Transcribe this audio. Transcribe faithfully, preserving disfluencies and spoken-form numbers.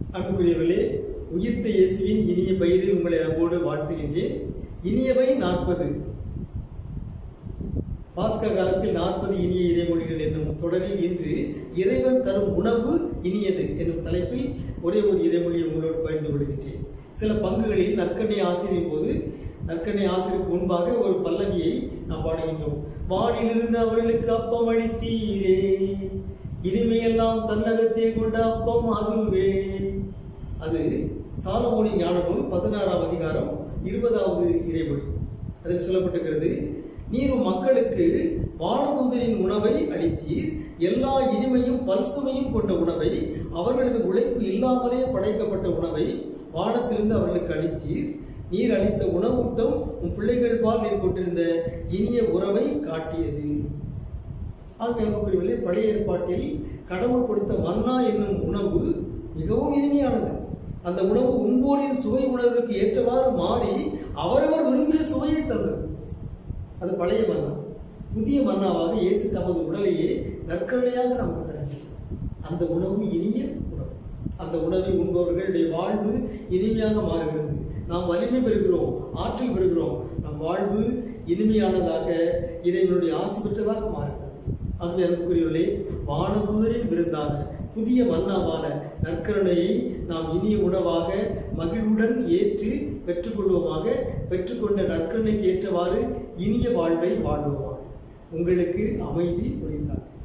அன்புக்குரியவர்களே, உயிர்த்த இயேசுவின் இனிய பெயரில் உங்களை அன்போடு வாழ்த்துகின்றேன். இனியவை நாற்பது. பாஸ்கா காலத்தில் நாற்பது இனிய இறைமொழிகள் என்னும் தொடரில் இன்று இறைவன் தரும் உணவு இனியது என்னும் தலைப்பில் ஒரே ஒரு இறைமொழியை உங்களோடு பகிர்ந்து கொள்கின்றேன். சில பங்குகளில் நற்கண்ணை ஆசிரியின் போது நற்கண்ணை ஆசிரியருக்கு முன்பாக ஒரு பல்லவியை நாம் பாடுகின்றோம். வானிலிருந்து அவர்களுக்கு அப்பம் அளித்தீரே, இனிமையெல்லாம் தன்னகத்தே கொண்ட அப்பம் அதுவே. அது சாலமோனின் ஞான நூல் பதினாறாம் அதிகாரம் இருபதாவது இறைமொழி. அதில் சொல்லப்பட்டிருக்கிறது, நீர் மக்களுக்கு வானதூதரின் உணவை அளித்தீர், எல்லா இனிமையும் பல்சுமையும் கொண்ட உணவை, அவர்களது உழைப்பு இல்லாமலே படைக்கப்பட்ட உணவை வானத்திலிருந்து அவர்களுக்கு அளித்தீர். நீர் அளித்த உணவூட்டம் உன் பிள்ளைகள் பால் நீர் கொண்டிருந்த இனிய உறவை காட்டியது. ஆகவே பழைய ஏற்பாட்டில் கடவுள் கொடுத்த மன்னா என்னும் உணவு மிகவும் இனிமையானது. அந்த உணவு உண்போரின் சுவை உணர்வுக்கு ஏற்றவாறு மாறி அவரவர் விரும்பிய சுவையை தந்தது. அது பழைய மன்னா. புதிய மன்னாவாக இயேசு தமது உடலையே நற்கருணையாக நமக்கு தருகின்றார். அந்த உணவு இனிய உணவு. அந்த உணவை உண்பவர்களுடைய வாழ்வு இனிமையாக மாறுகிறது. நாம் வலிமை பெறுகிறோம், ஆற்றல் பெறுகிறோம். நம் வாழ்வு இனிமையானதாக, இறைவனுடைய ஆசி பெற்றதாக மாறுகிறது. ஆகவே அன்புக்குரியவர்களே, வானதூதரின் விருந்தான புதிய மன்னாவான நற்கருணையை நாம் இனிய உணவாக மகிழ்வுடன் ஏற்று பெற்றுக்கொள்வோமாக. பெற்றுக்கொண்ட நற்கருணைக்கு ஏற்றவாறு இனிய வாழ்வை வாழ்வோமாக. உங்களுக்கு அமைதி புரிந்தார்.